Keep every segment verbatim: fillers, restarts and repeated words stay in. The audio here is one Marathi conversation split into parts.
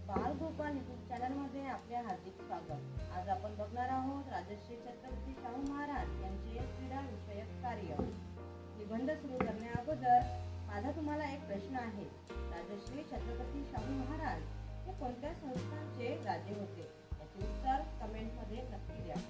बालगोपाल यूट्यूब चॅनलमध्ये आपले हार्दिक स्वागत। आज आपण बघणार आहोत राजश्री छत्रपती शाहू महाराज यांचे क्रीडा विषयक कार्य। निबंध सुरू करण्या अगोदर माझा तुम्हाला एक प्रश्न आहे। राजश्री छत्रपती शाहू महाराज हे कोणत्या संस्थानचे राजे होते? याचे उत्तर कमेंट मध्ये नक्की द्या।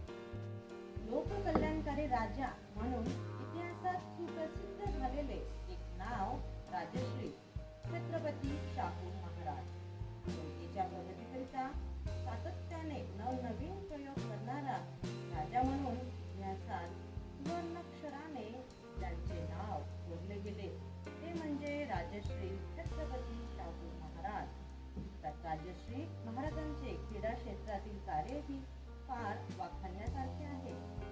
लोककल्याणकारी राजा म्हणून इतिहासात सुप्रसिद्ध झालेले एक नाव राजश्री छत्रपती शाहू महाराज। जनतेच्या प्रगतीकरिता सातत्याने नवनवीन प्रयोग करणारा राजा म्हणून इतिहासात सुवर्णाक्षराने ज्यांचे नाव कोरले गेले ते म्हणजे राजश्री छत्रपती शाहू महाराज। तर राजश्री महाराजांचे क्रीडा क्षेत्रातील कार्यही फार वाखाणण्यासारखे आहे।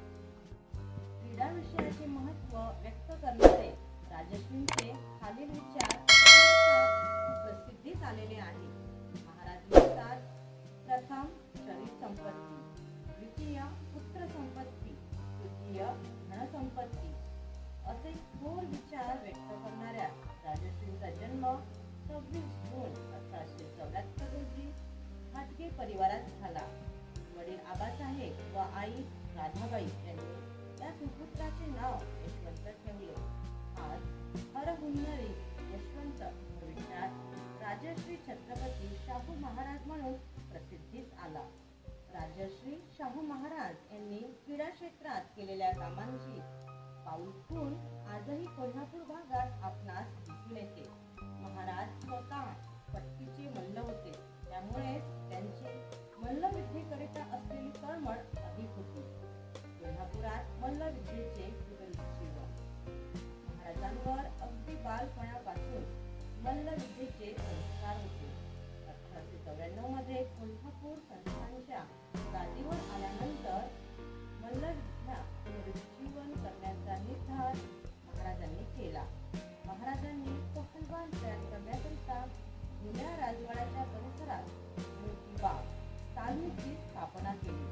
क्रीडा विषयाचे महत्त्व व्यक्त करणारे राजश्रींचे खालील विचार प्रसिद्धीस आलेले आहे। महाराज लिहितात, प्रथम शरीर संपत्ती, द्वितीय पुत्र संपत्ती, तृतीय धन संपत्ती असे थोर विचार व्यक्त करणाऱ्या राजश्रींचा जन्म सव्वीस जून अठराशे चौऱ्याहत्तर रोजी घाटगे परिवारात झाला। वडील आबासाहेब व आई राधाबाई यांनी या सुपुत्राचे नाव यशवंत ठेवले। आज हरहुन्नरी यशवंत भविष्यात राजश्री छत्रपती शाहू महाराज म्हणून प्रसिद्धीस आला। राजश्री शाहू महाराज यांनी क्रीडा क्षेत्रात केलेल्या कामांची पाऊलखुण आजही कोल्हापूर भागात आपणास दिसून येते। महाराज स्वतः पट्टीचे मल्ल होते, त्यामुळे त्यांची मल्लविद्येकरिता असलेली तळमळ अधिक होती। कोल्हापुरात मल्लविद्येचे जीवन महाराजांवर अगदी बालपणापासून मल्लविद्येचे संस्कार होते। अठराशे चौऱ्याण्णव मध्ये कोल्हापूर संस्थानच्या गादीवर आल्यानंतर मल्लविद्या पुनरुज्जीवन करण्याचा निर्धार महाराजांनी केला। महाराजांनी पहलवान तयार करण्याकरिता जुन्या राजवाड्याच्या परिसरात मोठी बाग तालमीची स्थापना केली।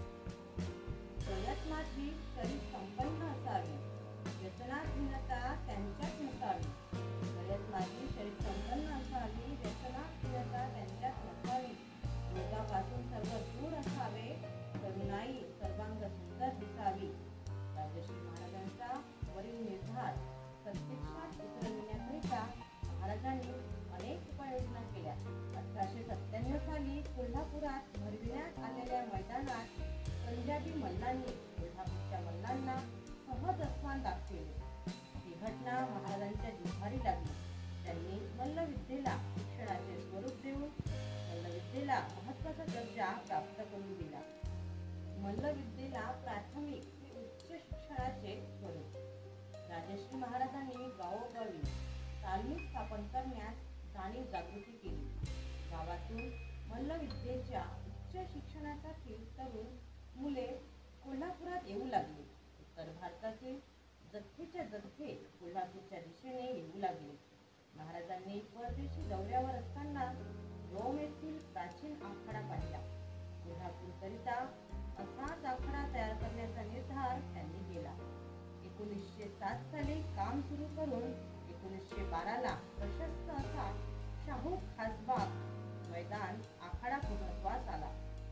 प्रयत्नाची शरीर संपन्न असावी, व्यसनाधीनता त्यांच्यात नसावी। प्रयत्नाची शरीर संपन्न असावी, व्यसनाधीनता त्यांच्यात नसावी। रोगापासून सर्व दूर असावे, तरुणाई सर्वांग सुंदर दिसावी। राजश्री महाराजांचा वरील निर्धार प्रत्यक्षात उतरविण्याकरिता महाराजांनी अनेक उपाययोजना केल्या। अठराशे सत्त्याण्णव साली कोल्हापुरात भरविण्यात आलेल्या मैदानात पंजाबी मल्लांनी कोल्हापूरच्या मल्लांना सहज अस्मान दाखविले। ही घटना महाराजांच्या जिव्हारी लागली। त्यांनी मल्लविद्येला शिक्षणाचे स्वरूप देऊन मल्लविद्येला महत्त्वाचा दर्जा प्राप्त करून दिला। मल्लविद्येला प्राथमिक ते उच्च शिक्षणाचे स्वरूप। राजश्री महाराजांनी गावोगावी तालमी स्थापन करण्यास जाणीव जागृती केली। गावातून मल्लविद्येच्या उच्च शिक्षणासाठी तरुण मुले कोल्हापुरात येऊ लागली। उत्तर भारतातील जथ्थेच्या जथ्थे कोल्हापूरच्या दिशेने येऊ लागले। महाराजांनी परदेशी दौऱ्यावर असताना रोम येथील प्राचीन आखाडा पाहिला। कोल्हापूरकरिता असाच आखाडा तयार करण्याचा निर्धार त्यांनी केला। एकोणीसशे सात साली काम सुरू करून एकोणीसशे बारा ला प्रशस्त असा शाहू खासबाग मैदान आखाडा पूर्णत्वास आला।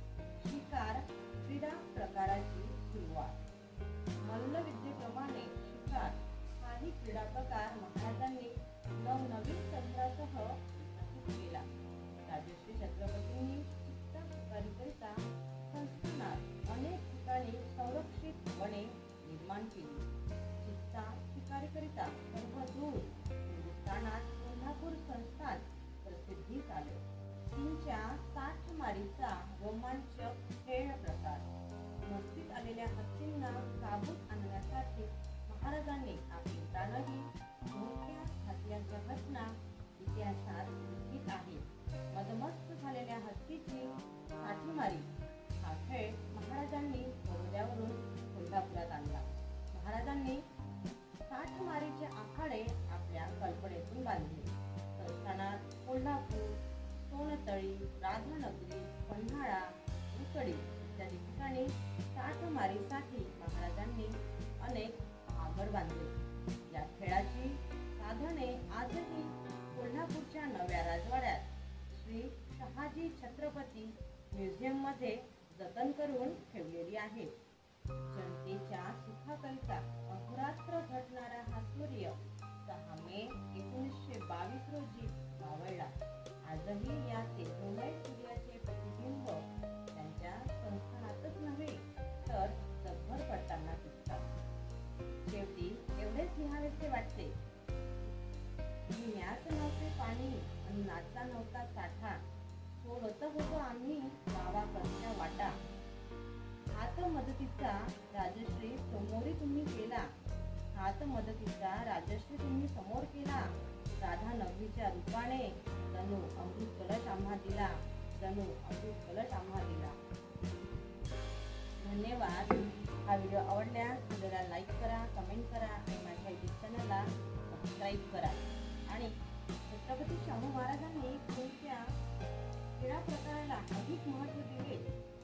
शिकार क्रीडा प्रकाराची सुरुवात। मल्लविद्येप्रमाणे शिकार हाही क्रीडा प्रकार महाराजांनी नवनवीन तंत्रासह विकसित केला। राजश्री छत्रपतींनी चित्ता शिकारीकरिता संस्थानात अनेक ठिकाणी संरक्षित वने निर्माण केली। चित्ता शिकारीकरिता सर्वदूर हिंदुस्थानात कोल्हापूर संस्थान प्रसिद्धीस आले। तीनच्या साठ मारीचा रोमांचक खेळ प्रकार। मस्तीत आलेल्या हत्तींना काबूत आणण्यासाठी महाराजांनी आपली प्राणही धोक्यात घातल्याच्या घटना इतिहासात लिखित आहे। मदमस्त झालेल्या हत्तीची साठीमारी हा खेळ महाराजांनी बरोड्यावरून कोल्हापुरात आणला। महाराजांनी साठमारीचे आखाडे आपल्या कल्पनेतून बांधले। संस्थानात कोल्हापूर, सोनतळी, राधानगरी, पन्हाळा, उकडी इत्यादी ठिकाणी साठमारीसाठी महाराजांनी अनेक आगड बांधले। या खेळाची साधने आजही कोल्हापूरच्या नव्या राजवाड्यात श्री शहाजी शिवाजी छत्रपती म्युझियम मध्ये जतन करून ठेवलेली आहे. जनतेच्या सुखाकरिता अहोरात्र झटणारा हा सूर्य सहा मे एकोणीसशे बावीस रोजी मावळला. आजही या तेजोमय सूर्याचे प्रतिबिंब त्यांच्या संस्थानातच नव्हे तर जगभर पडताना दिसतात. शेवटी एवढेच लिहावेसे वाटते, पिण्यास नव्हते पाणी, अन्नाचा नव्हता साठा, सोडत होतो आम्ही गावाकडच्या वाटा. हात मदतीचा राजश्री समोरी तुम्ही केला, हात मदतीचा राजश्री तुम्ही समोर केला. राधा नववीच्या रूपाने जणू अमृत कलश आम्हा दिला, जणू अमृत कलश आम्हा दिला. धन्यवाद. हा व्हिडिओ आवडल्यास व्हिडिओला लाईक करा, कमेंट करा आणि माझ्या यूट्यूब चॅनलला सबस्क्राईब करा. आणि छत्रपती शाहू महाराजांनी कोणत्या क्रीडा प्रकाराला अधिक महत्त्व दिले